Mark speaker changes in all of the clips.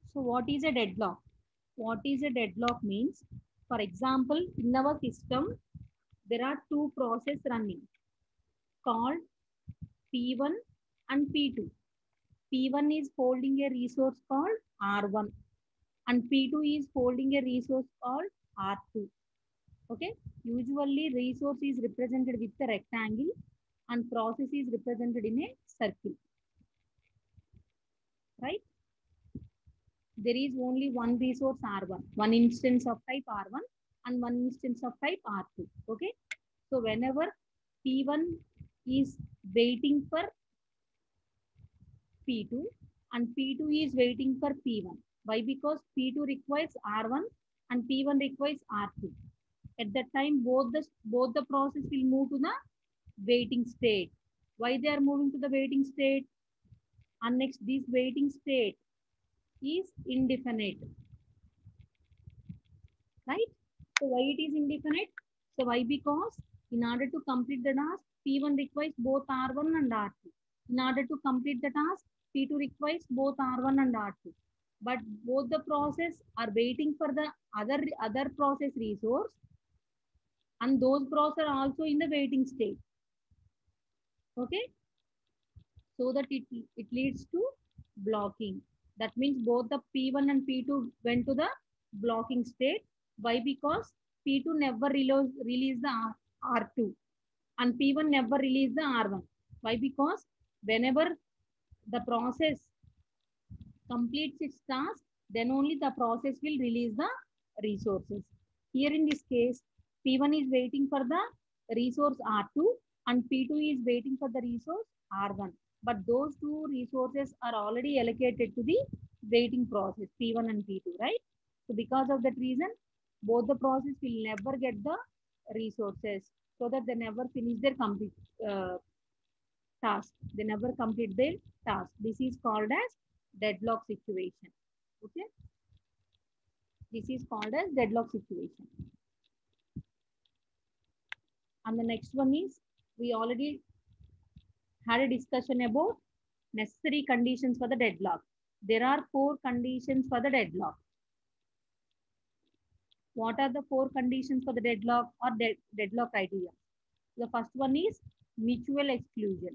Speaker 1: So what is a deadlock? What is a deadlock means, for example, in our system, there are two processes running called P1 and P2. P1 is holding a resource called R1 and P2 is holding a resource called R2. Okay. Usually resource is represented with a rectangle and process is represented in a circle. Right. There is only one resource R1, one instance of type R1 and one instance of type R2. Okay. So whenever P1 is waiting for P2 and P2 is waiting for P1. Why? Because P2 requires R1 and P1 requires R2. At that time, both the process will move to the waiting state. Why they are moving to the waiting state? And next, this waiting state is indefinite. Right? So why it is indefinite? So why? Because in order to complete the task, P1 requires both R1 and R2. In order to complete the task, P2 requires both R1 and R2. But both the process are waiting for the other process resource and those process are also in the waiting state. Okay. So that it leads to blocking. That means both the P1 and P2 went to the blocking state. Why? Because P2 never released the R2 and P1 never released the R1. Why? Because whenever the process completes its task, then only the process will release the resources. Here in this case, P1 is waiting for the resource R2 and P2 is waiting for the resource R1. But those two resources are already allocated to the waiting process, P1 and P2, right? So because of that reason, both the process will never get the resources so that they never finish their complete task. They never complete their task. This is called as deadlock situation. Okay. This is called as deadlock situation. And the next one is, we already had a discussion about necessary conditions for the deadlock. There are 4 conditions for the deadlock. What are the 4 conditions for the deadlock or deadlock criteria? The first one is mutual exclusion.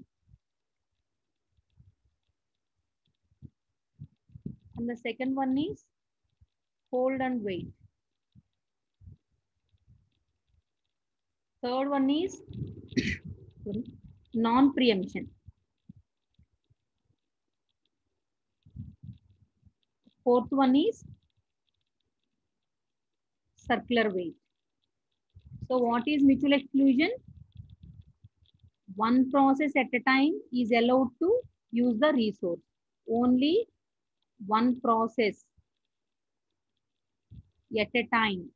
Speaker 1: And the second one is hold and wait. Third one is non-preemption. Fourth one is circular wait. So what is mutual exclusion? One process at a time is allowed to use the resource. Only one process at a time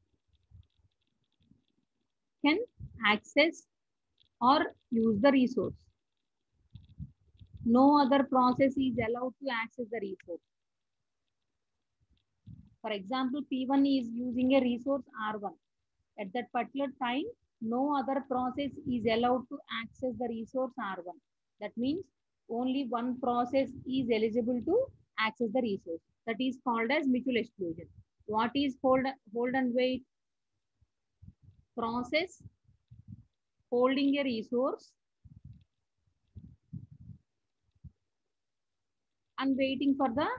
Speaker 1: can access or use the resource. No other process is allowed to access the resource. For example, P1 is using a resource R1. At that particular time, no other process is allowed to access the resource R1. That means only one process is eligible to access the resource. That is called as mutual exclusion. What is hold and wait? Process holding a resource and waiting for the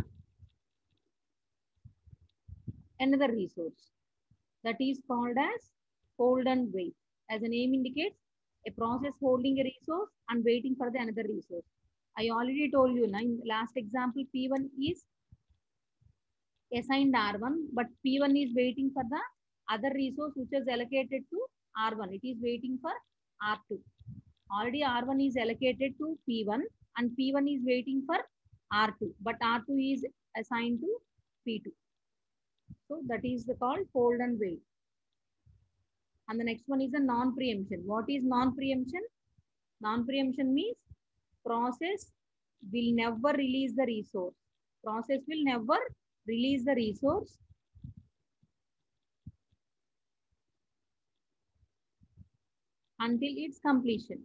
Speaker 1: another resource. That is called as hold and wait. As the name indicates, a process holding a resource and waiting for the another resource. I already told you now in the last example, P1 is assigned R1, but P1 is waiting for the other resource which is allocated to R1. It is waiting for R2. Already R1 is allocated to P1 and P1 is waiting for R2, but R2 is assigned to P2. So that is called hold and wait. And the next one is a non-preemption. What is non-preemption? Non-preemption means process will never release the resource. Process will never release the resource until its completion.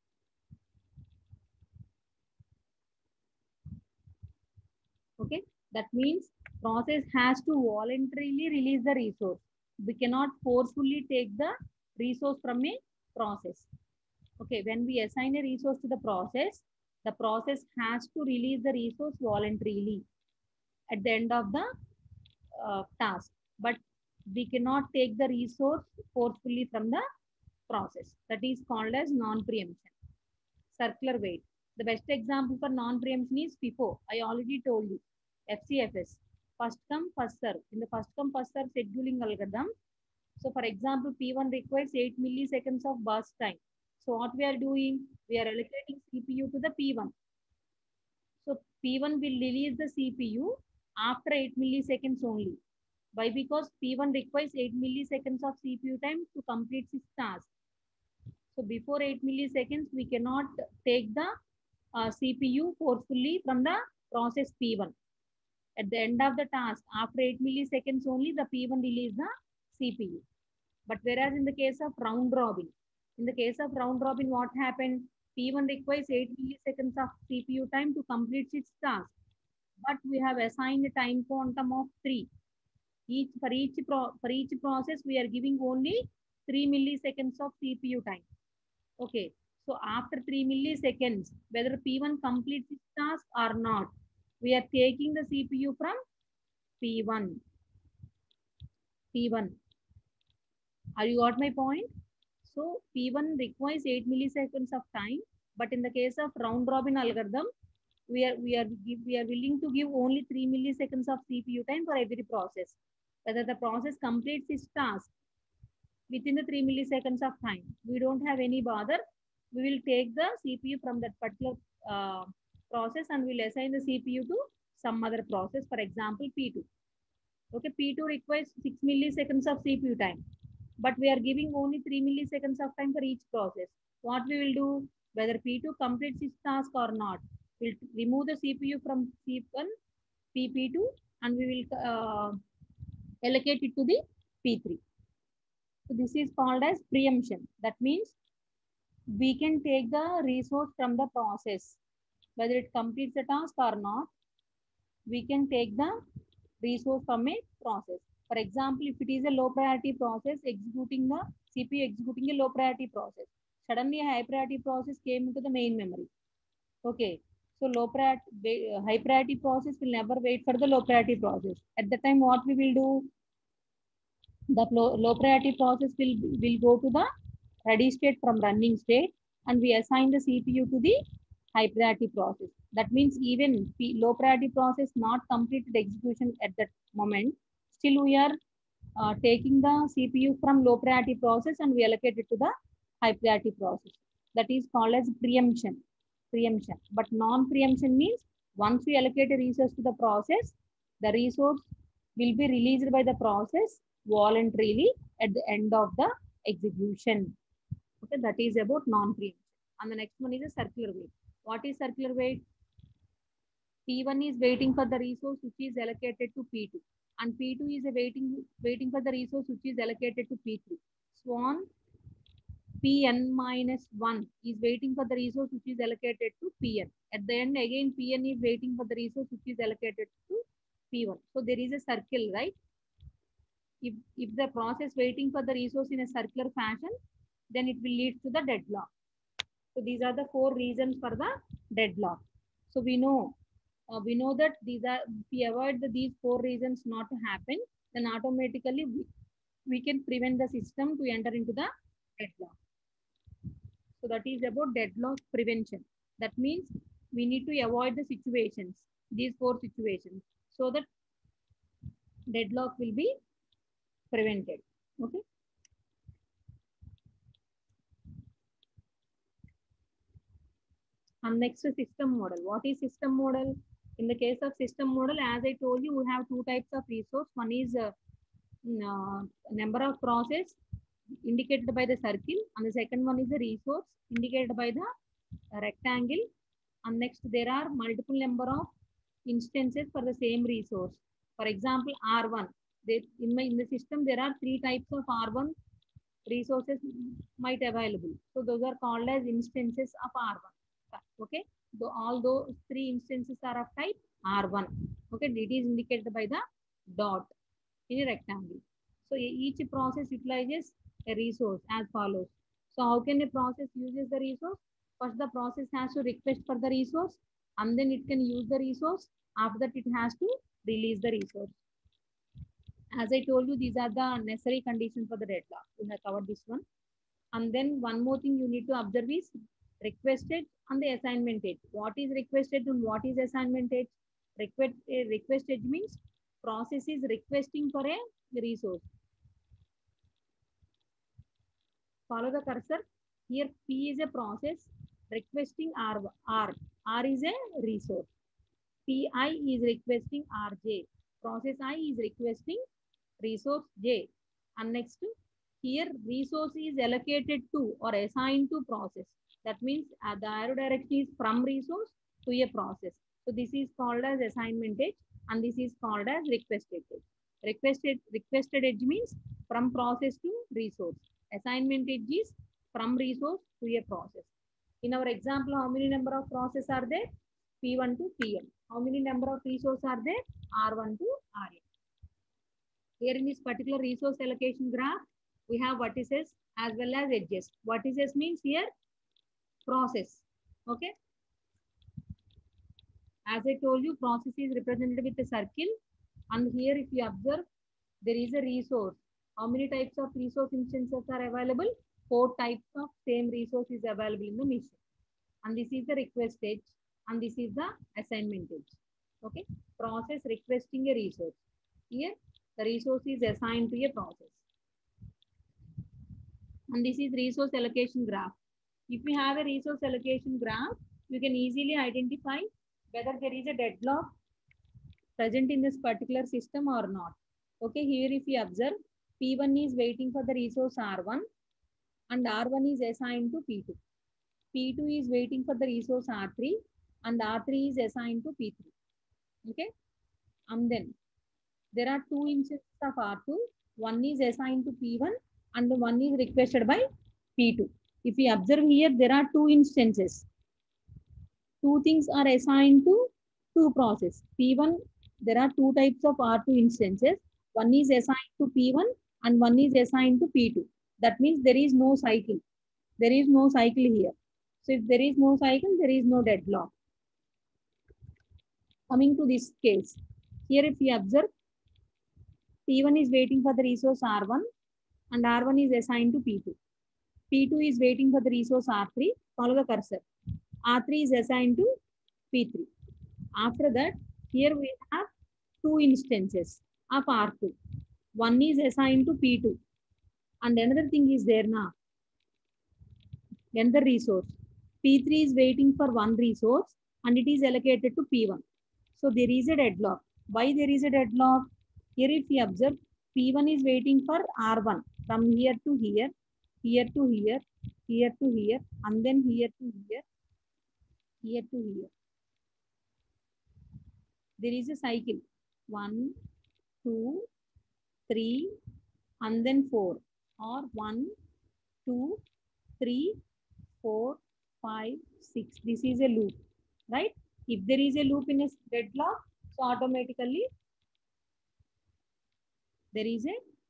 Speaker 1: Okay. That means process has to voluntarily release the resource. We cannot forcefully take the resource from a process. Okay, when we assign a resource to the process has to release the resource voluntarily at the end of the task. But we cannot take the resource forcefully from the process. That is called as non-preemption. Circular wait. The best example for non-preemption is FIFO. I already told you. FCFS. First come, first serve. In the first come, first serve scheduling algorithm. So for example, P1 requires 8 milliseconds of burst time. So what we are doing? We are allocating CPU to the P1. So P1 will release the CPU after 8 milliseconds only. Why? Because P1 requires 8 milliseconds of CPU time to complete its task. So before 8 milliseconds, we cannot take the CPU forcefully from the process P1. At the end of the task, after 8 milliseconds only, the P1 release the CPU. But whereas in the case of round robin, what happened? P1 requires 8 milliseconds of CPU time to complete its task. But we have assigned a time quantum of 3. For each process, we are giving only 3 milliseconds of CPU time. Okay, so after 3 milliseconds, whether P1 completes its task or not, we are taking the CPU from P1. Are you got my point? So P1 requires 8 milliseconds of time, but in the case of round robin algorithm, we are willing to give only 3 milliseconds of CPU time for every process. Whether the process completes its task within the 3 milliseconds of time, we don't have any bother. We will take the CPU from that particular process and we'll assign the CPU to some other process, for example, P2. Okay, P2 requires 6 milliseconds of CPU time, but we are giving only 3 milliseconds of time for each process. What we will do, whether P2 completes its task or not, we'll remove the CPU from P1, P2, and we will allocate it to the P3. So this is called as preemption. That means we can take the resource from the process, whether it completes the task or not. We can take the resource from a process. For example, if it is a low priority process executing the CPU executing a low priority process, suddenly a high priority process came into the main memory. Okay, so high priority process will never wait for the low priority process. At the time, what we will do? The low priority process will go to the ready state from running state, and we assign the CPU to the high priority process. That means even low priority process not completed execution at that moment, still we are taking the CPU from low priority process and we allocate it to the high priority process. That is called as preemption. But non-preemption means once we allocate a resource to the process, the resource will be released by the process voluntarily at the end of the execution. Okay, that is about non-preemption. And the next one is a circular wait. What is circular wait? P1 is waiting for the resource which is allocated to P2, and P2 is waiting for the resource which is allocated to P3. So on, Pn minus 1 is waiting for the resource which is allocated to Pn. At the end, again, Pn is waiting for the resource which is allocated to P1. So there is a circle, right? If the process waiting for the resource in a circular fashion, then it will lead to the deadlock. So these are the 4 reasons for the deadlock. So we know that if we avoid these 4 reasons not to happen, then automatically we can prevent the system to enter into the deadlock. So that is about deadlock prevention. That means we need to avoid the situations, these 4 situations, so that deadlock will be prevented. Okay. And next, system model. What is system model? In the case of system model, as I told you, we have 2 types of resource. One is number of process indicated by the circle, and the second one is the resource indicated by the rectangle. And next, there are multiple number of instances for the same resource. For example, R1. In the system, there are 3 types of R1 resources might available. So those are called as instances of R1. Okay, so all those 3 instances are of type R1. Okay. Okay, it is indicated by the dot in a rectangle. So each process utilizes a resource as follows. So how can a process uses the resource? First, the process has to request for the resource and then it can use the resource. After that, it has to release the resource. As I told you, these are the necessary conditions for the deadlock. We have covered this one. And then one more thing you need to observe is requested and the assignment edge. What is requested and what is assignment edge? Request edge means process is requesting for a resource. Follow the cursor. Here P is a process requesting R. R is a resource. Pi is requesting Rj. Process I is requesting resource J. And next, here resource is allocated to or assigned to process. That means the arrow direction is from resource to a process. So this is called as assignment edge and this is called as requested edge. Requested edge means from process to resource. Assignment edge is from resource to a process. In our example, how many number of processes are there? P1 to Pn. How many number of resources are there? R1 to Rn. Here in this particular resource allocation graph, we have vertices as well as edges. Vertices means here process. Okay. As I told you, process is represented with a circle. And here if you observe, there is a resource. How many types of resource instances are available? 4 types of same resource is available in the machine. And this is the request edge. And this is the assignment edge. Okay. Process requesting a resource. Here, the resource is assigned to a process. And this is resource allocation graph. If you have a resource allocation graph, you can easily identify whether there is a deadlock present in this particular system or not. Okay, here if you observe, P1 is waiting for the resource R1 and R1 is assigned to P2. P2 is waiting for the resource R3 and R3 is assigned to P3. Okay, and then there are 2 instances of R2. One is assigned to P1 and one is requested by P2. If you observe here, there are 2 instances. 2 things are assigned to 2 processes. P1, there are 2 types of R2 instances. One is assigned to P1 and one is assigned to P2. That means there is no cycle. There is no cycle here. So if there is no cycle, there is no deadlock. Coming to this case, here if you observe, P1 is waiting for the resource R1 and R1 is assigned to P2. P2 is waiting for the resource R3. Follow the cursor. R3 is assigned to P3. After that, here we have 2 instances of R2. One is assigned to P2. And another thing is there now. Another resource. P3 is waiting for one resource and it is allocated to P1. So there is a deadlock. Why there is a deadlock? Here if you observe, P1 is waiting for R1 from here to here, here to here, here to here, and then here to here, here to here. There is a cycle. 1, 2, 3, and then 4. Or 1, 2, 3, 4, 5, 6. This is a loop, right? If there is a loop in a deadlock, so automatically there is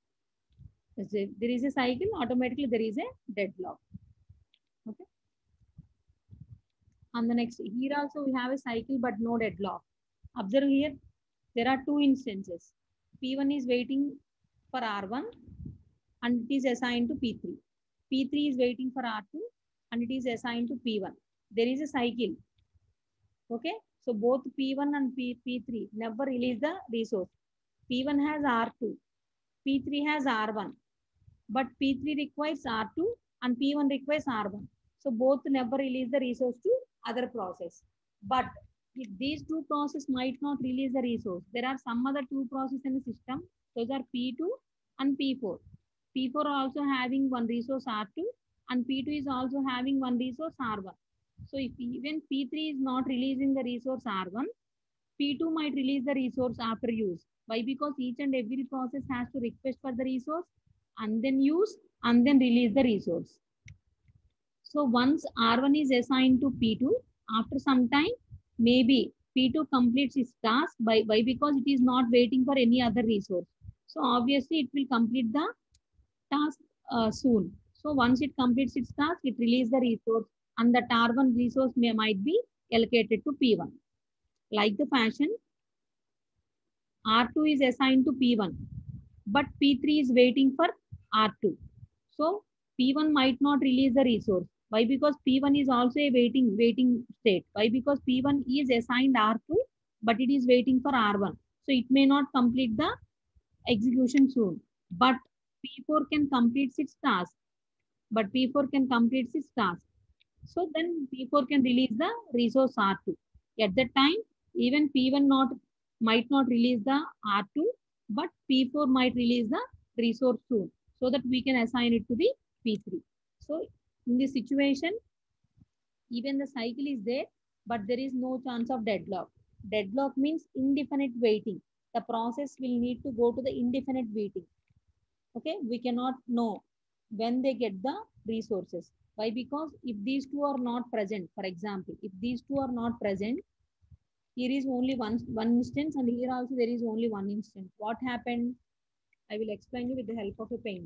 Speaker 1: a cycle, automatically there is a deadlock. Okay. And the next, here also we have a cycle but no deadlock. Observe here, there are 2 instances. P1 is waiting for R1 and it is assigned to P3. P3 is waiting for R2 and it is assigned to P1. There is a cycle. Okay. So both P1 and P3 never release the resource. P1 has R2. P3 has R1. But P3 requires R2 and P1 requires R1. So both never release the resource to other process. But if these 2 processes might not release the resource, there are some other 2 processes in the system. Those are P2 and P4. P4 also having one resource R2 and P2 is also having one resource R1. So if even P3 is not releasing the resource R1, P2 might release the resource after use. Why? Because each and every process has to request for the resource and then use and then release the resource. So once R1 is assigned to P2, after some time, maybe P2 completes its task by because it is not waiting for any other resource. So obviously it will complete the task soon. So once it completes its task, it releases the resource and the R1 resource might be allocated to P1. Like the fashion, R2 is assigned to P1, but P3 is waiting for R2. So P1 might not release the resource. Why? Because P1 is also a waiting state. Why? Because P1 is assigned R2, but it is waiting for R1. So it may not complete the execution soon. But P4 can complete its task. So then P4 can release the resource R2. At that time, even P1 might not release the R2, but P4 might release the resource soon, so that we can assign it to the P3. So in this situation, even the cycle is there, but there is no chance of deadlock. Deadlock means indefinite waiting. The process will need to go to the indefinite waiting. Okay, we cannot know when they get the resources. Why? Because if these two are not present, for example, if these two are not present, here is only one instance, and here also there is only one instance. What happened? I will explain you with the help of a paint.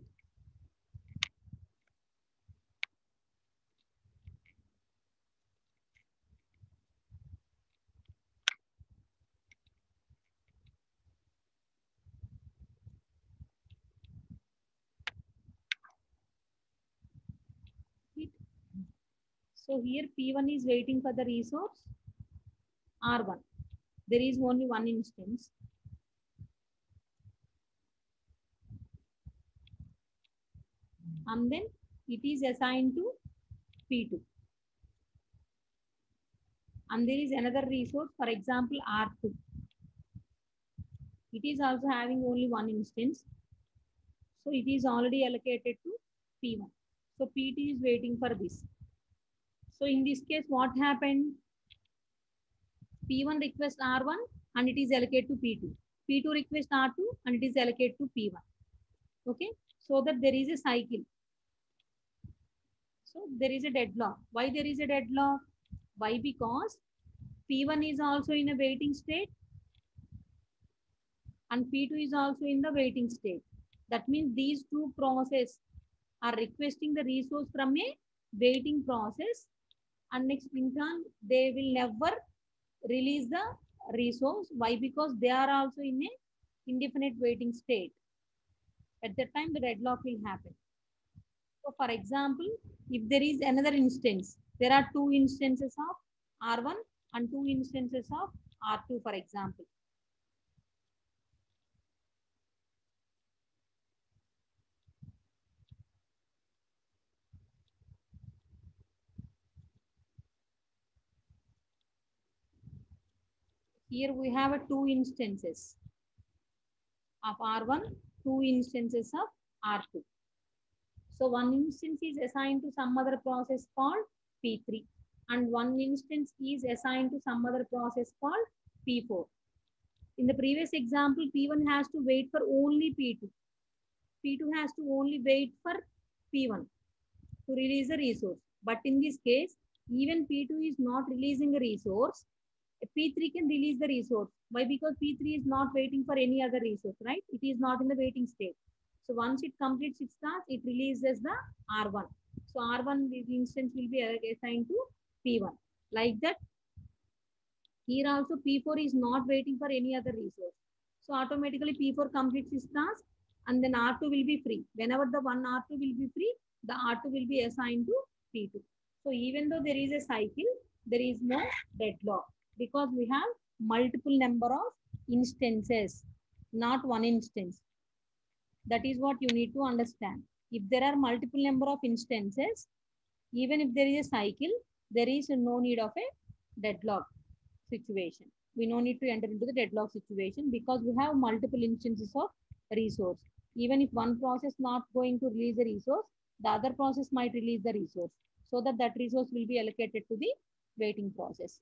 Speaker 1: So here P1 is waiting for the resource R1. There is only one instance. And then it is assigned to P2. And there is another resource, for example, R2. It is also having only one instance. So it is already allocated to P1. So P2 is waiting for this. So in this case, what happened? P1 requests R1 and it is allocated to P2. P2 requests R2 and it is allocated to P1. Okay, so that there is a cycle. So there is a deadlock. Why there is a deadlock? Why? Because P1 is also in a waiting state and P2 is also in the waiting state. That means these two processes are requesting the resource from a waiting process, and next in turn they will never release the resource. Why? Because they are also in a indefinite waiting state. At that time the deadlock will happen. So for example, if there is another instance, there are two instances of R1 and two instances of R2, for example. Here we have two instances of R1, two instances of R2. So one instance is assigned to some other process called P3 and one instance is assigned to some other process called P4. In the previous example, P1 has to wait for only P2. P2 has to only wait for P1 to release a resource. But in this case, even P2 is not releasing a resource, P3 can release the resource. Why? Because P3 is not waiting for any other resource, right? It is not in the waiting state. So once it completes its task, it releases the R1. So R1 instance will be assigned to P1. Like that, here also P4 is not waiting for any other resource. So automatically P4 completes its task and then R2 will be free. Whenever the one R2 will be free, the R2 will be assigned to P2. So even though there is a cycle, there is no deadlock because we have multiple number of instances, not one instance. That is what you need to understand. If there are multiple number of instances, even if there is a cycle, there is no need of a deadlock situation. We no need to enter into the deadlock situation because we have multiple instances of resource. Even if one process not going to release the resource, the other process might release the resource so that that resource will be allocated to the waiting process.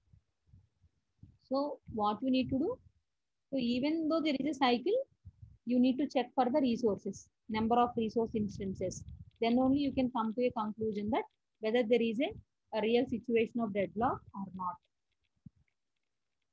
Speaker 1: So what you need to do? So even though there is a cycle, you need to check for the resources, number of resource instances. Then only you can come to a conclusion that whether there is a real situation of deadlock or not.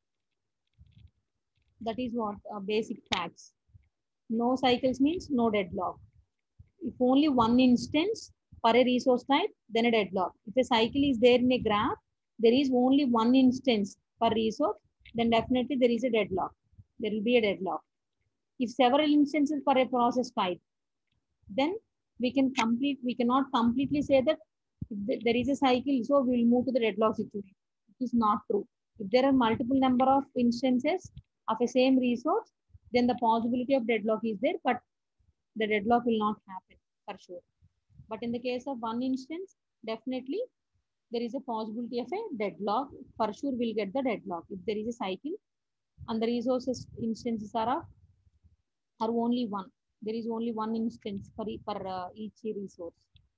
Speaker 1: That is what basic facts. No cycles means no deadlock. If only one instance per a resource type, then a deadlock. If a cycle is there in a graph, there is only one instance per resource, then definitely there is a deadlock. There will be a deadlock. If several instances per a process type, then we cannot completely say that if there is a cycle, so we will move to the deadlock situation. It is not true. If there are multiple number of instances of a same resource, then the possibility of deadlock is there, but the deadlock will not happen for sure. But in the case of one instance, definitely there is a possibility of a deadlock. For sure, we'll get the deadlock if there is a cycle and the resources instances are only one. There is only one instance for each resource.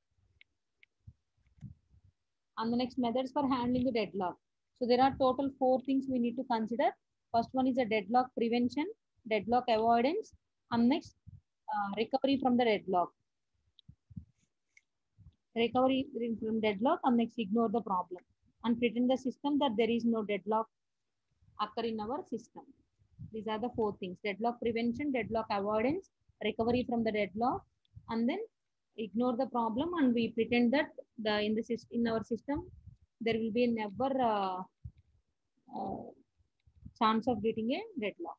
Speaker 1: And the next methods for handling the deadlock. So there are total 4 things we need to consider. First one is a deadlock prevention, deadlock avoidance, and next recovery from the deadlock. Recovery from deadlock, and next ignore the problem and pretend the system that there is no deadlock occur in our system. These are the 4 things: deadlock prevention, deadlock avoidance, recovery from the deadlock, and then ignore the problem and we pretend that in our system there will be never chance of getting a deadlock.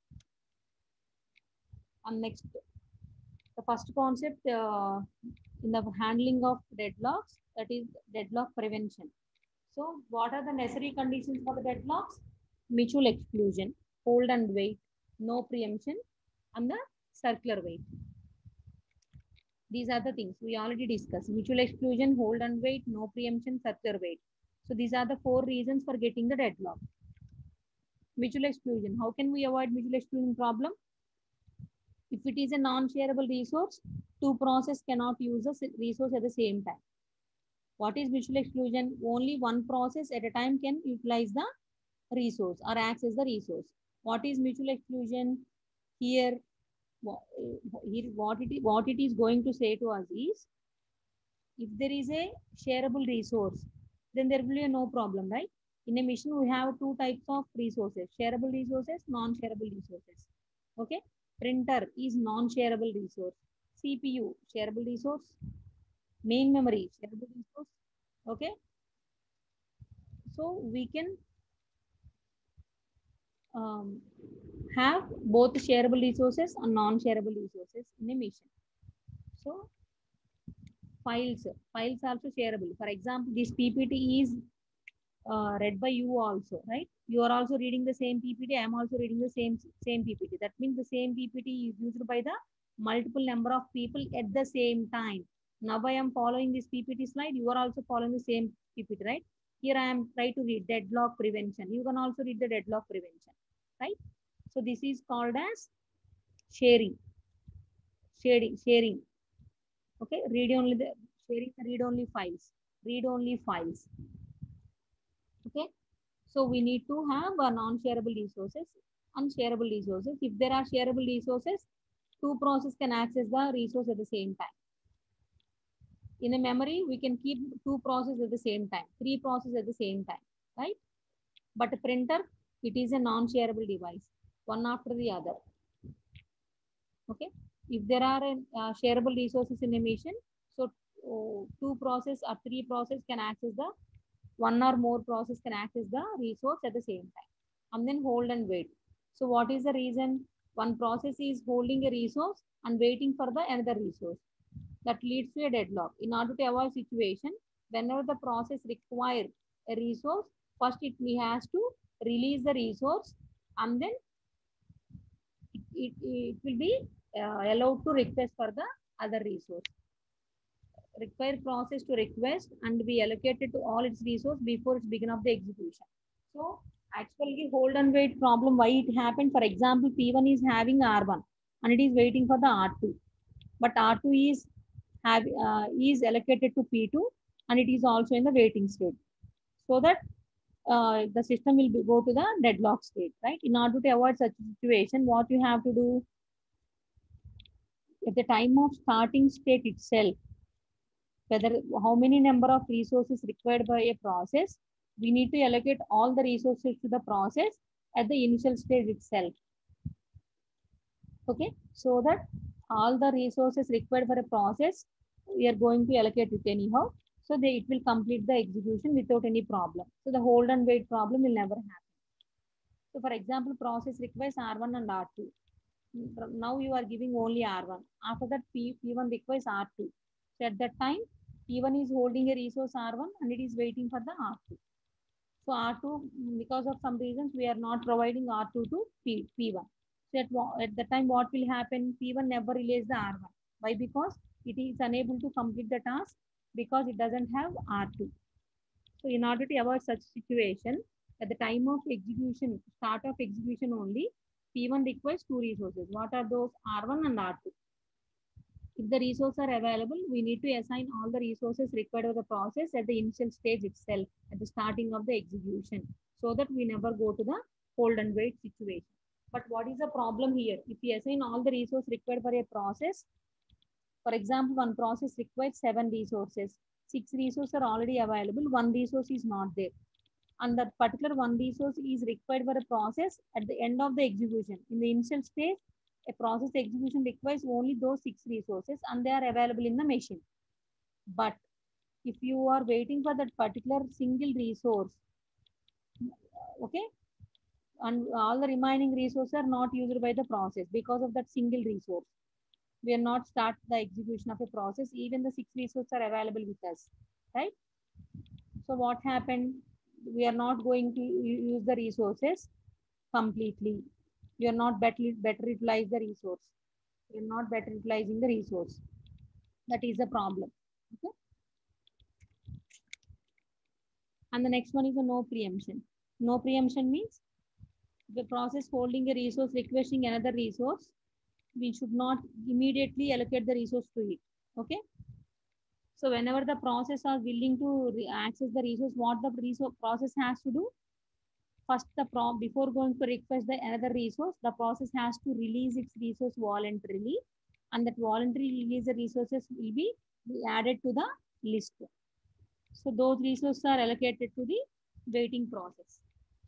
Speaker 1: And next, the first concept in the handling of deadlocks, that is deadlock prevention. So what are the necessary conditions for the deadlocks? Mutual exclusion, hold and wait, no preemption, and the circular wait. These are the things we already discussed: mutual exclusion, hold and wait, no preemption, circular wait. So these are the 4 reasons for getting the deadlock. Mutual exclusion. How can we avoid mutual exclusion problem? If it is a non-shareable resource, 2 processes cannot use a resource at the same time. What is mutual exclusion? Only one process at a time can utilize the resource or access the resource. What is mutual exclusion? Here, what it is going to say to us is, if there is a shareable resource, then there will be no problem, right? In a mission, we have 2 types of resources: shareable resources, non-shareable resources. Okay, printer is non-shareable resource, CPU shareable resource, main memory shareable resource. Okay, so we can have both shareable resources and non-shareable resources in a mission. So files also shareable. For example, this PPT is read by you also, right? You are also reading the same PPT. I am also reading the same PPT. That means the same PPT is used by the multiple number of people at the same time. Now I am following this PPT slide. You are also following the same PPT, right? Here I am trying to read deadlock prevention. You can also read the deadlock prevention, right? So this is called as sharing. Okay, sharing the read-only files. Read-only files. Okay, so we need to have non-shareable resources and shareable resources. If there are shareable resources, 2 processes can access the resource at the same time. In a memory, we can keep 2 processes at the same time, 3 processes at the same time, right? But a printer, it is a non-shareable device, one after the other. Okay, if there are shareable resources in a mission, so 2 processes or 3 processes can access the one or more process can access the resource at the same time, and then hold and wait. So what is the reason? One process is holding a resource and waiting for the another resource. That leads to a deadlock. In order to avoid situation, whenever the process requires a resource, first it has to release the resource, and then it will be allowed to request for the other resource. Require process to request and be allocated to all its resource before it's begin of the execution. So actually hold and wait problem, why it happened? For example, P1 is having R1 and it is waiting for the R2, but R2 is allocated to P2 and it is also in the waiting state, so that the system will go to the deadlock state, right? In order to avoid such a situation, what you have to do, at the time of starting state itself, whether how many number of resources required by a process, we need to allocate all the resources to the process at the initial stage itself. Okay, so that all the resources required for a process, we are going to allocate it anyhow. So it will complete the execution without any problem. So the hold and wait problem will never happen. So for example, process requires R1 and R2. Now you are giving only R1. After that, P1 requires R2. So at that time, P1 is holding a resource R1 and it is waiting for the R2. So R2, because of some reasons, we are not providing R2 to P1. So at the time, what will happen? P1 never release the R1. Why? Because it is unable to complete the task because it doesn't have R2. So in order to avoid such situation, at the time of execution, start of execution only, P1 requires two resources. What are those? R1 and R2. If the resources are available, we need to assign all the resources required of the process at the initial stage itself, at the starting of the execution, so that we never go to the hold and wait situation. But what is the problem here? If we assign all the resources required for a process, for example, one process requires 7 resources. 6 resources are already available, 1 resource is not there. And that particular 1 resource is required for a process at the end of the execution. In the initial stage, a process execution requires only those 6 resources and they are available in the machine. But if you are waiting for that particular single resource, okay, and all the remaining resources are not used by the process because of that single resource, we are not start the execution of a process, even the 6 resources are available with us, right? So what happened? We are not going to use the resources completely. We are not better utilize the resource. We are not better utilizing the resource. That is the problem. Okay. And the next one is the no preemption. No preemption means the process holding a resource requesting another resource, we should not immediately allocate the resource to it. Okay. So whenever the process are willing to access the resource, what the resource process has to do? First, before going to request the another resource, the process has to release its resource voluntarily, and that voluntary release the resources will be added to the list. So those resources are allocated to the waiting process.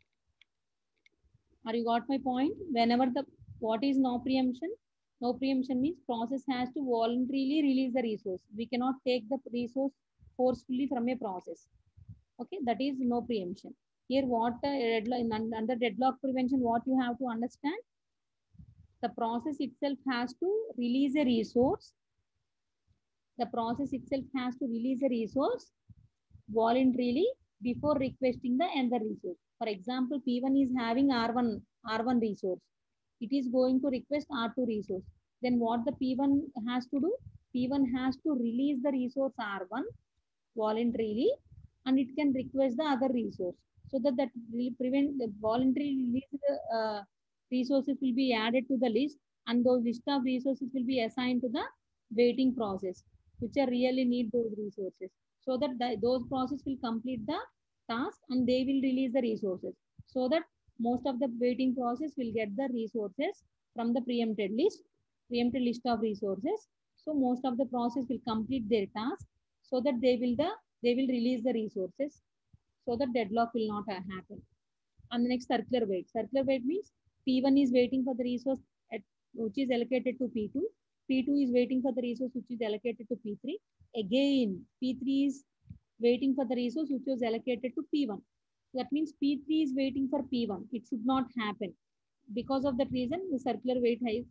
Speaker 1: Are you got my point? Whenever the what is no preemption? No preemption means process has to voluntarily release the resource. We cannot take the resource forcefully from a process. Okay, that is no preemption. Here, what under deadlock prevention, what you have to understand, the process itself has to release a resource. The process itself has to release a resource voluntarily before requesting the another resource. For example, P1 is having R1 resource. It is going to request R2 resource. Then what the P1 has to do? P1 has to release the resource R1 voluntarily and it can request the other resource. So that will prevent the voluntary release resources will be added to the list and those list of resources will be assigned to the waiting process, which are really need those resources. So that those process will complete the task and they will release the resources. So that most of the waiting process will get the resources from the preempted list of resources. So most of the process will complete their task so that they will release the resources so that deadlock will not happen. And the next circular wait. Circular wait means P1 is waiting for the resource which is allocated to P2. P2 is waiting for the resource which is allocated to P3. Again, P3 is waiting for the resource which was allocated to P1. That means P3 is waiting for P1. It should not happen. Because of that reason, the circular wait has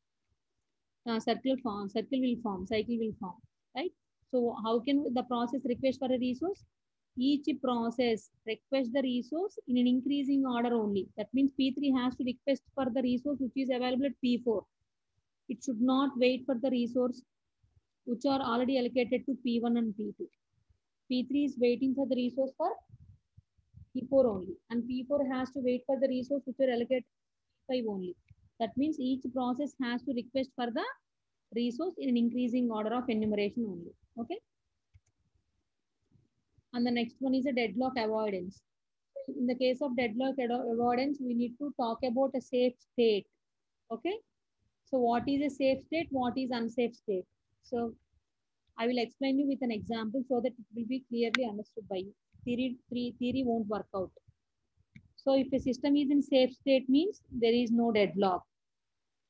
Speaker 1: cycle will form, right? So how can the process request for a resource? Each process requests the resource in an increasing order only. That means P3 has to request for the resource which is available at P4. It should not wait for the resource which are already allocated to P1 and P2. P3 is waiting for the resource for P4 only, and P4 has to wait for the resource which are allocated to P5 only. That means each process has to request for the resource in an increasing order of enumeration only. Okay. And the next one is a deadlock avoidance. In the case of deadlock avoidance, we need to talk about a safe state. Okay. So what is a safe state? What is unsafe state? So I will explain you with an example so that it will be clearly understood by you. Theory won't work out. So if a system is in safe state means there is no deadlock.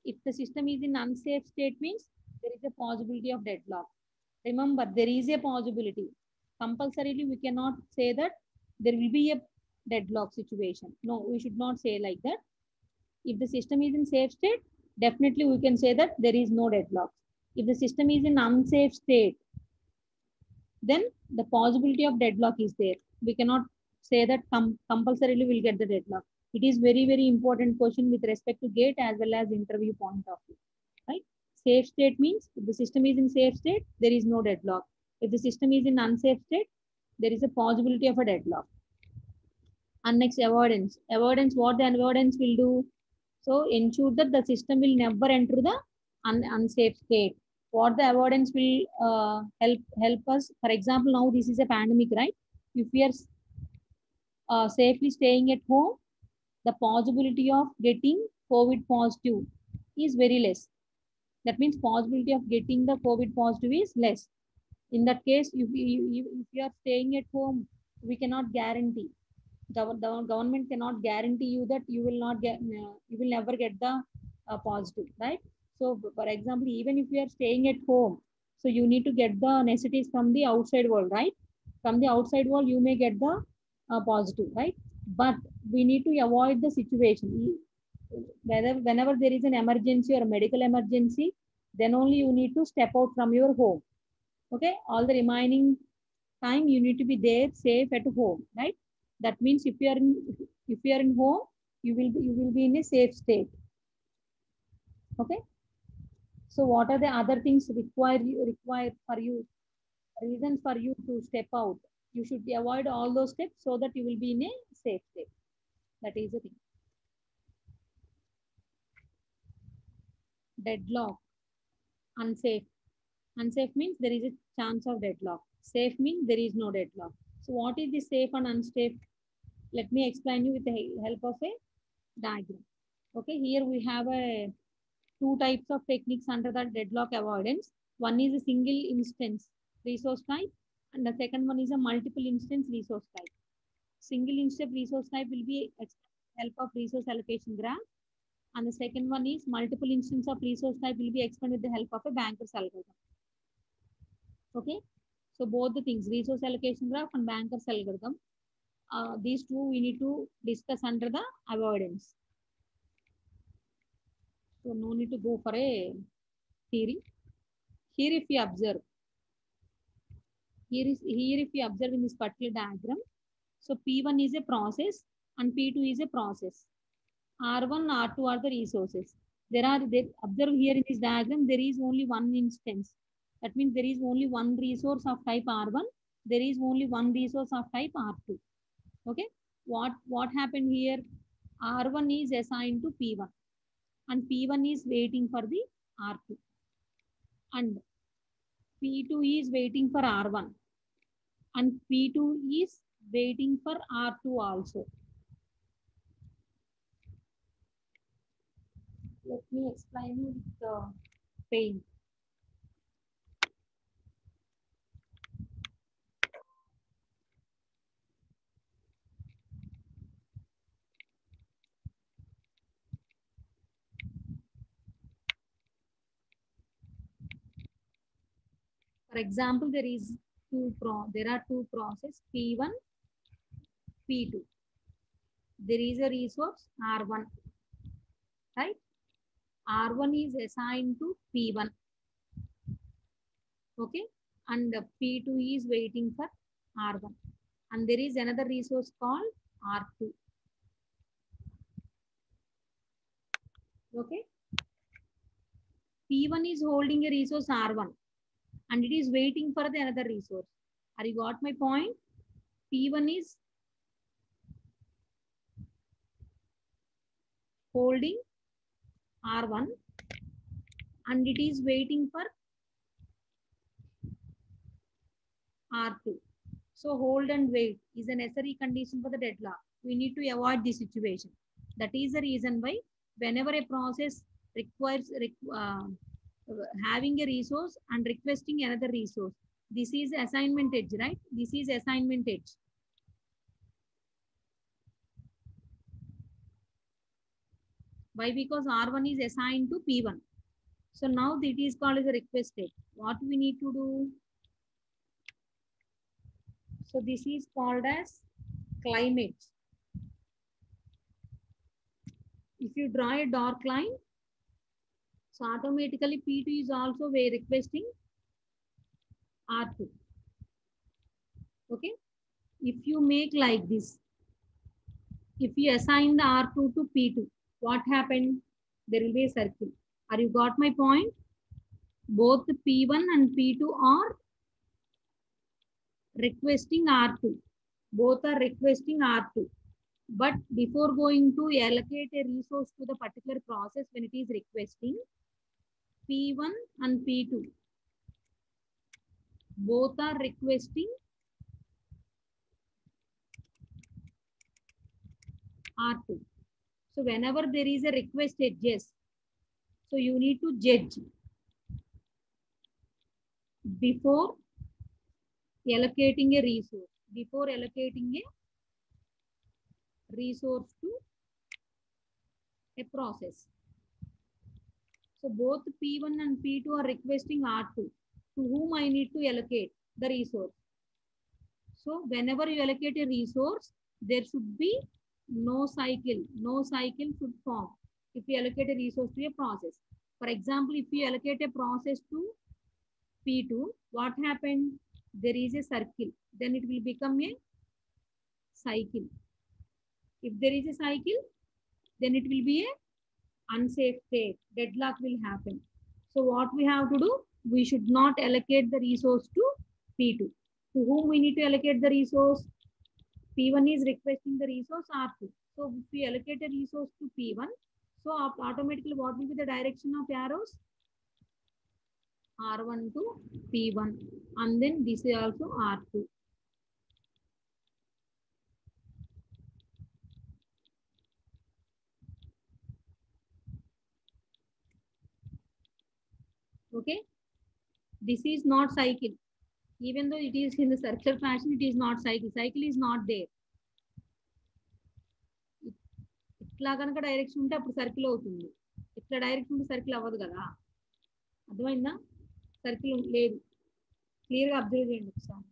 Speaker 1: If the system is in unsafe state means there is a possibility of deadlock. Remember, there is a possibility. Compulsorily, we cannot say that there will be a deadlock situation. No, we should not say like that. If the system is in safe state, definitely we can say that there is no deadlock. If the system is in unsafe state, then the possibility of deadlock is there. We cannot say that compulsorily we'll get the deadlock. It is very, very important question with respect to gate as well as interview point of view, right? Safe state means if the system is in safe state, there is no deadlock. If the system is in unsafe state, there is a possibility of a deadlock. And next, avoidance. Avoidance, what the avoidance will do? So ensure that the system will never enter the unsafe state. What the avoidance will help us? For example, now this is a pandemic, right? If we are safely staying at home, the possibility of getting COVID positive is very less. That means possibility of getting the COVID positive is less. In that case, if you are staying at home, we cannot guarantee. The government cannot guarantee you that you will not get, you will never get the positive, right? So, for example, even if you are staying at home, so you need to get the necessities from the outside world, right? From the outside world, you may get the positive, right? But we need to avoid the situation. Whenever there is an emergency or a medical emergency, then only you need to step out from your home. Okay, all the remaining time you need to be there safe at home, right? That means if you are in home, you will be in a safe state. Okay. So what are the other things required for you, reasons for you to step out? You should avoid all those steps so that you will be in a safe state. That is the thing. Deadlock, unsafe. Unsafe means there is a chance of deadlock. Safe means there is no deadlock. So what is the safe and unsafe? Let me explain you with the help of a diagram. Okay, here we have two types of techniques under the deadlock avoidance. One is a single instance resource type, and the second one is a multiple instance resource type. Single instance resource type will be with help of resource allocation graph, and the second one is multiple instance of resource type will be explained with the help of a Banker's algorithm. Okay, so both the things, resource allocation graph and Banker's algorithm, these two we need to discuss under the avoidance. So no need to go for a theory. Here if you observe, here if you observe in this particular diagram, so P1 is a process and P2 is a process. R1, R2 are the resources. Observe here in this diagram, there is only one instance. That means there is only one resource of type R1. There is only one resource of type R2. Okay. What happened here? R1 is assigned to P1 and P1 is waiting for the R2. And P2 is waiting for R1 and P2 is waiting for R2 also. Let me explain you with the paint. For example, there are two processes P1, P2. There is a resource R1, right? R1 is assigned to P1. Okay, and P2 is waiting for R1. And there is another resource called R2. Okay, P1 is holding a resource R1 and it is waiting for the another resource. Are you got my point? P1 is holding R1 and it is waiting for R2. So hold and wait is a necessary condition for the deadlock. We need to avoid this situation. That is the reason why whenever a process requires having a resource and requesting another resource, this is assignment edge, right? This is assignment edge. Why? Because R1 is assigned to P1. So now it is called as a request state. What we need to do? So this is called as climate. If you draw a dark line, so automatically P2 is also requesting R2. Okay. If you make like this, if you assign the R2 to P2, what happened? There will be a circle. Are you got my point? Both P1 and P2 are requesting R2. Both are requesting R2. But before going to allocate a resource to the particular process when it is requesting, P1 and P2 both are requesting R2. So whenever there is a request edges, so you need to judge before allocating a resource. Before allocating a resource to a process. So both P1 and P2 are requesting R2, to whom I need to allocate the resource. So whenever you allocate a resource, there should be no cycle. No cycle should form if you allocate a resource to a process. For example, if you allocate a process to P2, what happened? There is a circle. Then it will become a cycle. If there is a cycle, then it will be a unsafe state. Deadlock will happen. So what we have to do? We should not allocate the resource to P2. To whom we need to allocate the resource? P1 is requesting the resource R2. So if we allocate a resource to P1, so automatically what will be the direction of arrows? R1 to P1. And then this is also R2. Okay. This is not cycle. Even though it is in the circular fashion, it is not cycle. Cycle is not there. ఇట్లా కనుక direction ఉంటే అప్పుడు circle అవుతుంది. ఇట్లా direction ఉంటే circle అవ్వదు కదా. అర్థమైందా? సర్కిల్ లేదు. క్లియర్గా అబ్జర్వ్ చేయండి ఒకసారి.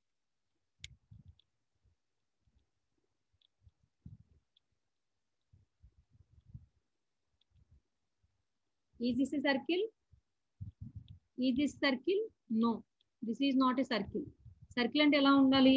Speaker 1: Is this a circle? Is this circle? No. This is not a circle. Circle అంటే ఎలా ఉండాలి?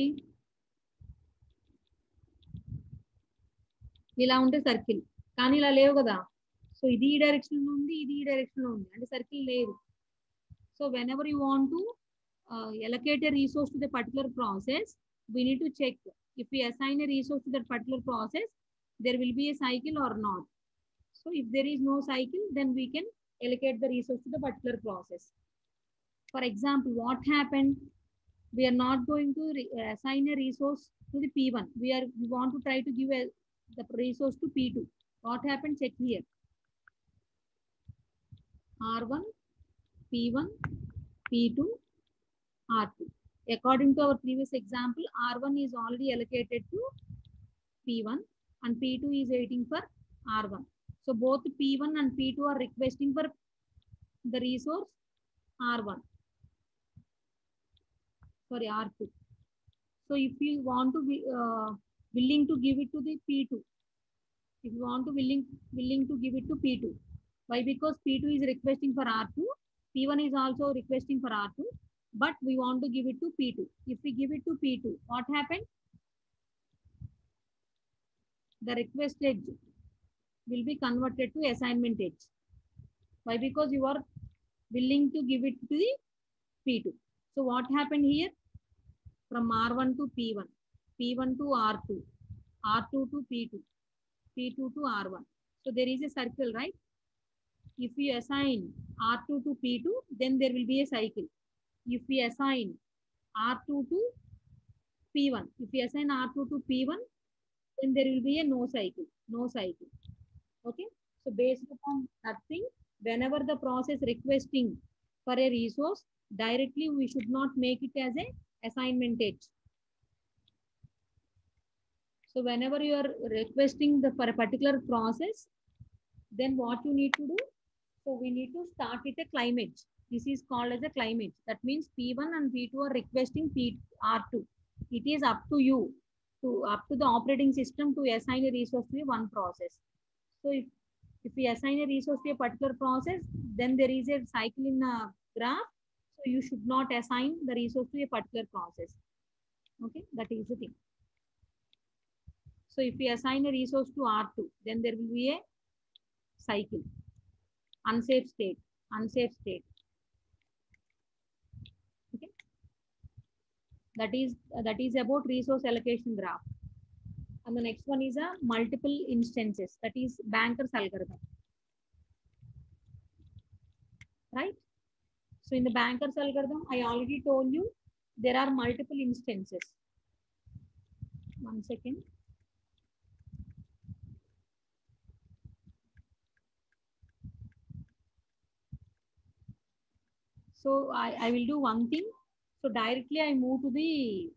Speaker 1: ఇలా ఉంటే సర్కిల్. కానీ ఇలా లేవు కదా. సో ఇది ఈ డైరెక్షన్ లో ఉంది, ఇది ఈ డైరెక్షన్ లో ఉంది. అంటే సర్కిల్ లేదు. So whenever you want to allocate a resource to the particular process, we need to check if we assign a resource to that particular process, there will be a cycle or not. So if there is no cycle, then we can allocate the resource to the particular process. For example, what happened? We are not going to assign a resource to the P1. We want to try to give the resource to P2. What happened? Check here. R1, P1, P2, R2. According to our previous example, R1 is already allocated to P1 and P2 is waiting for R1. So both P1 and P2 are requesting for the resource R1. Sorry, R2. So if you want to be willing to give it to the P2, if you want to willing to give it to P2, why? Because P2 is requesting for R2, P1 is also requesting for R2, but we want to give it to P2. If we give it to P2, what happened? The request edge will be converted to assignment edge. Why? Because you are willing to give it to the P2. So what happened here? From R1 to P1, P1 to R2, R2 to P2, P2 to R1. So there is a circle, right? If we assign R2 to P2, then there will be a cycle. If we assign R2 to P1, if we assign R2 to P1, then there will be a no cycle, no cycle. Okay. So based upon that thing, whenever the process requesting for a resource, directly we should not make it as a assignment edge. So whenever you are requesting for a particular process, Then what you need to do? So we need to start with a climate. This is called as a climate. That means P1 and P2 are requesting R2. It is up to you, up to the operating system to assign a resource to one process. So if we assign a resource to a particular process, then there is a cycle in a graph. So you should not assign the resource to a particular process. Okay, that is the thing. So if we assign a resource to R2, then there will be a cycle, unsafe state, unsafe state. Okay, that is about resource allocation graph. And the next one is a multiple instances, that is Banker's algorithm, right? So in the Banker's algorithm, I already told you there are multiple instances. One second. So I will do one thing. So directly I move to the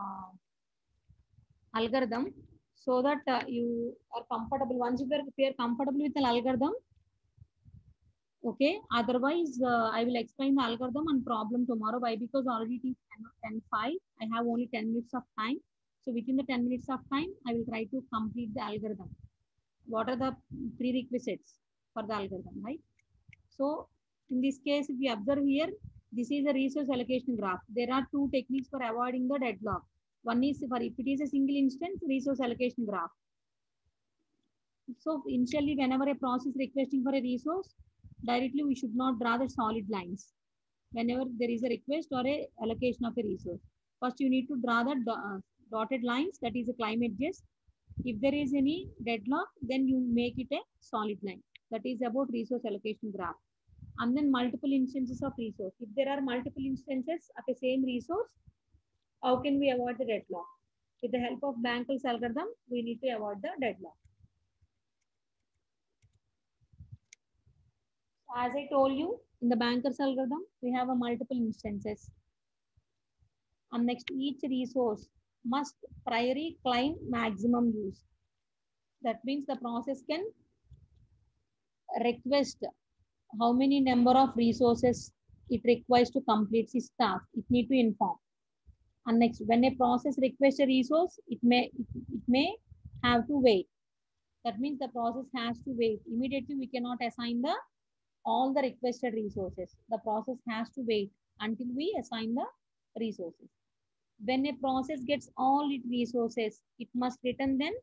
Speaker 1: algorithm so that you are comfortable. Once you are comfortable with the algorithm, okay. Otherwise, I will explain the algorithm and problem tomorrow. Why? Because already it is 10:05. I have only 10 minutes of time. So within the 10 minutes of time, I will try to complete the algorithm. What are the prerequisites for the algorithm, right? So in this case, if we observe here, this is a resource allocation graph. There are two techniques for avoiding the deadlock. One is for if it is a single instance, resource allocation graph. So initially, whenever a process requesting for a resource, directly we should not draw the solid lines. Whenever there is a request or a allocation of a resource, first you need to draw the dotted lines, that is a climate gist. If there is any deadlock, then you make it a solid line. That is about resource allocation graph. And then multiple instances of resource. If there are multiple instances of the same resource, how can we avoid the deadlock? With the help of Bankel's algorithm, we need to avoid the deadlock. As I told you, in the Banker's algorithm, we have a multiple instances. And next, each resource must priorly claim maximum use. That means the process can request how many number of resources it requires to complete its task. It need to inform. And next, when a process requests a resource, it may have to wait. That means the process has to wait. Immediately, we cannot assign all the requested resources. The process has to wait until we assign the resources. When a process gets all its resources, it must return them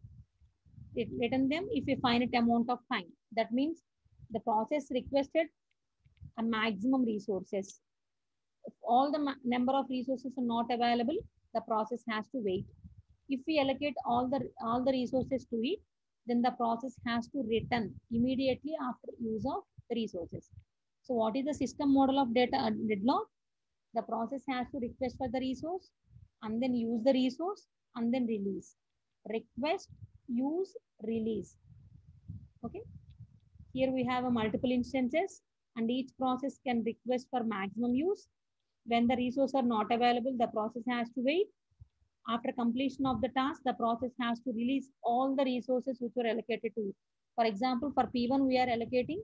Speaker 1: if a finite amount of time. That means the process requested a maximum resources. If all the number of resources are not available, the process has to wait. If we allocate all the resources to it, then the process has to return immediately after use of the resources. So what is the system model of data deadlock? The process has to request for the resource and then use the resource and then release. Request, use, release. Okay. Here we have a multiple instances and each process can request for maximum use. When the resources are not available, the process has to wait. After completion of the task, the process has to release all the resources which were allocated to it. For example, for P1, we are allocating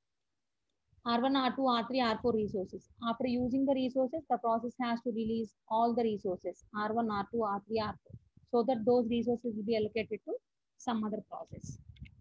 Speaker 1: R1, R2, R3, R4 resources. After using the resources, the process has to release all the resources, R1, R2, R3, R4, so that those resources will be allocated to some other process.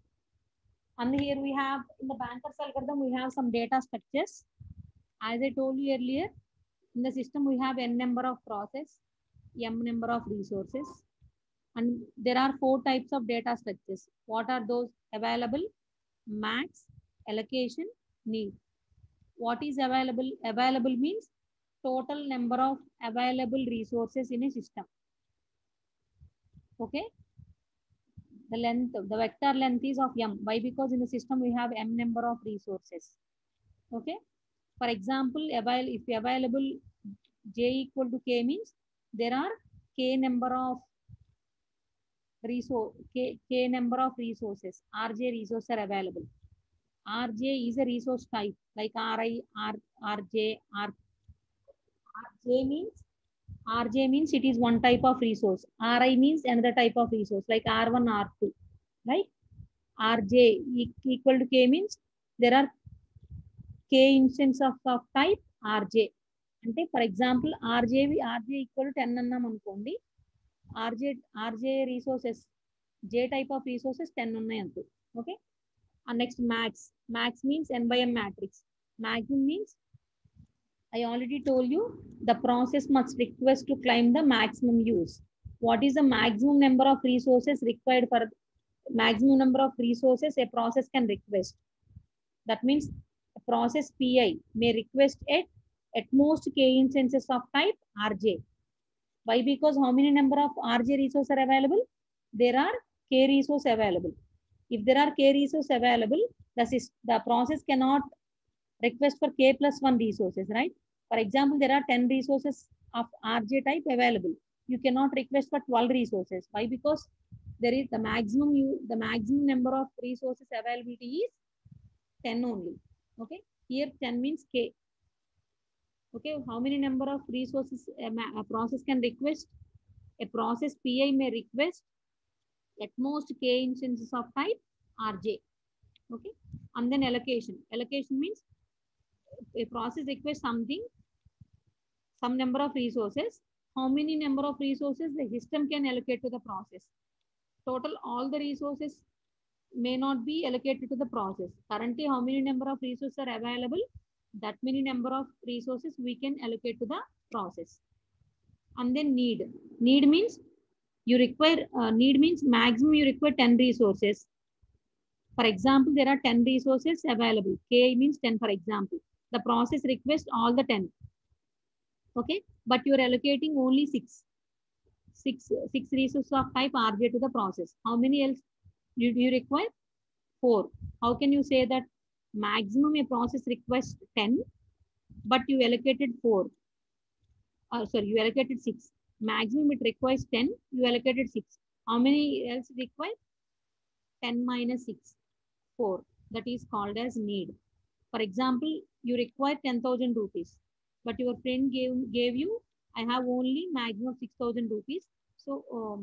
Speaker 1: And here we have, in the Banker's algorithm, we have some data structures. As I told you earlier, in the system, we have n number of process, m number of resources. And there are 4 types of data structures. What are those? Available, max, allocation, need. What is available? Available means total number of available resources in a system. Okay. The length, the vector length is of m. Why? Because in the system we have m number of resources. Okay. For example, if available j equal to k means there are k number of k number of resources. Rj resources are available. Rj is a resource type like Ri, Rj, Rj means it is one type of resource. Ri means another type of resource like R1, R2, right? Rj equal to k means there are k instance of type Rj. అంటే for example rj equal to 10 అన్నాం అనుకోండి. rj resources j type of resources 10 ఉన్నాయి అనుకో. Okay. Next max means n by m matrix. Maximum means I already told you the process must request to claim the maximum use. What is the maximum number of resources required for maximum number of resources a process can request? That means a process pi may request at most k instances of type rj. Why? Because how many number of rj resources are available? There are k resources available. If there are k resources available, the process cannot request for k plus 1 resources, right? For example, there are 10 resources of rj type available. You cannot request for 12 resources. Why? Because there is the maximum number of resources availability is 10 only. Okay. Here 10 means k. Okay. How many number of resources a process can request? A process pi may request at most k instances of type rj. Okay. And then allocation. Allocation means a process requests some number of resources. How many number of resources the system can allocate to the process? Total all the resources may not be allocated to the process. Currently, how many number of resources are available? That many number of resources we can allocate to the process. And then need. Need means you require, need means maximum you require 10 resources. For example, there are 10 resources available. K means 10, for example. The process requests all the 10. Okay, but you are allocating only six resources of type rj to the process. How many else do you require? 4. How can you say that maximum a process requests 10, but you allocated 4? Sorry, you allocated 6. Maximum it requires 10, you allocated 6. How many else require? 10 minus 6, 4. That is called as need. For example, you require 10,000 rupees, but your friend gave you, I have only maximum 6,000 rupees. So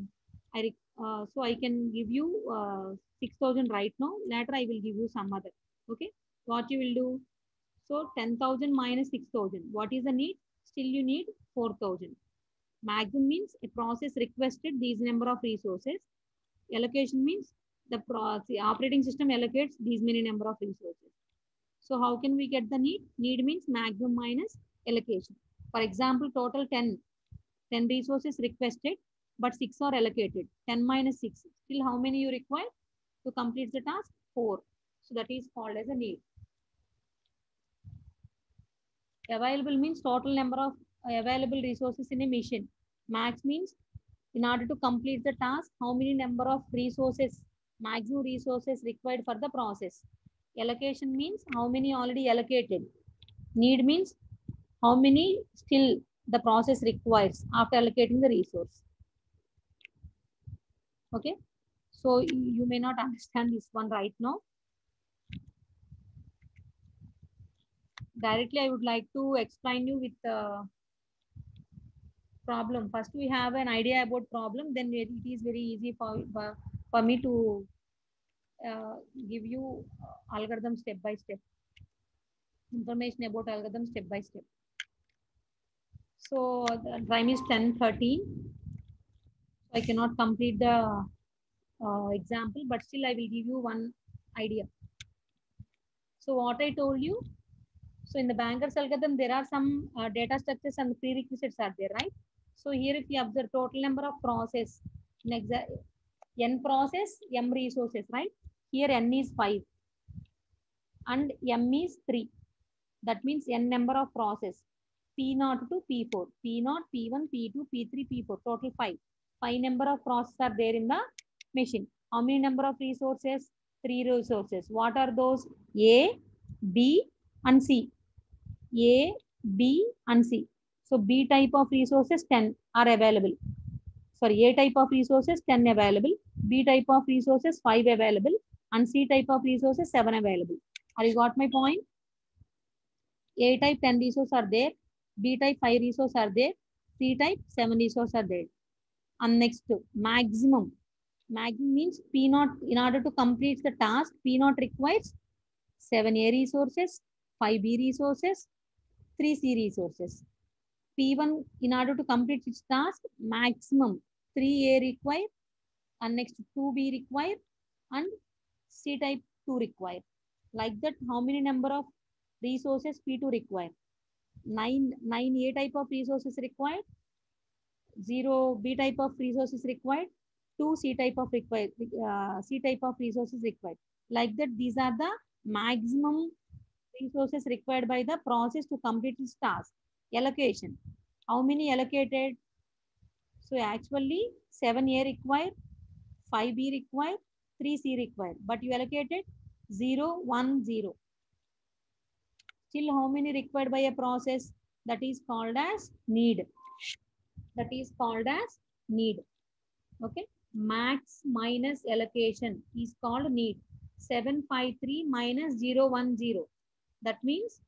Speaker 1: I can give you 6,000 right now. Later I will give you some other. Okay. What you will do? So 10,000 minus 6,000. What is the need? Still you need 4,000. Maximum means a process requested these number of resources. Allocation means the operating system allocates these many number of resources. So how can we get the need? Need means maximum minus allocation. For example, total 10 resources requested, but 6 are allocated. 10 minus 6. Still how many you require to complete the task? 4. So that is called as a need. Available means total number of available resources in a mission. Max means in order to complete the task, how many number of resources, maximum resources required for the process. Allocation means how many already allocated. Need means how many still the process requires after allocating the resource. Okay. So you may not understand this one right now. Directly, I would like to explain you with problem. First, we have an idea about problem. Then it is very easy for me to give you algorithm step by step. Information about algorithm step by step. So the time is 10:13. I cannot complete the example, but still I will give you one idea. So what I told you. So in the Banker's algorithm, there are some data structures and prerequisites are there, right? So here if you observe total number of process, n process, m resources, right? Here n is 5 and m is 3. That means n number of process. P0 to P4, P0, P1, P2, P3, P4, total 5. 5 number of processes are there in the machine. How many number of resources? 3 resources. What are those? A, B, and C. A, B, and C. So B type of resources 10 are available. Sorry, A type of resources 10 available. B type of resources 5 available. And C type of resources 7 available. Have you got my point? A type 10 resources are there. B type 5 resources are there. C type 7 resources are there. And next, maximum. Maximum means P naught, in order to complete the task, P naught requires 7A resources, 5B resources, 3C resources. P1, in order to complete its task, maximum 3A require, and next 2B require, and C type 2 require. Like that, how many number of resources P2 require? 9 A type of resources required, 0 B type of resources required, 2 C type of resources required. Like that, these are the maximum resources required by the process to complete this task. Allocation. How many allocated? So actually 7A required, 5B required, 3C required. But you allocated 0, 1, 0. Still how many required by a process? That is called as need. That is called as need. Okay. Max minus allocation is called need. 753 minus 010. That means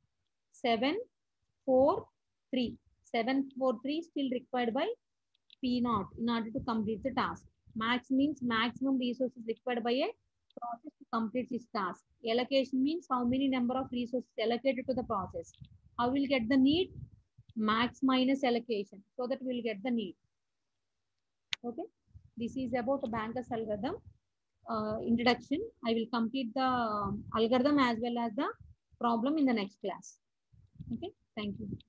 Speaker 1: 743. 743 still required by P naught in order to complete the task. Max means maximum resources required by a process to complete this task. Allocation means how many number of resources allocated to the process. How will get the need? Max minus allocation. So that we will get the need. Okay. This is about Banker's algorithm introduction. I will complete the algorithm as well as the problem in the next class. Okay. Thank you.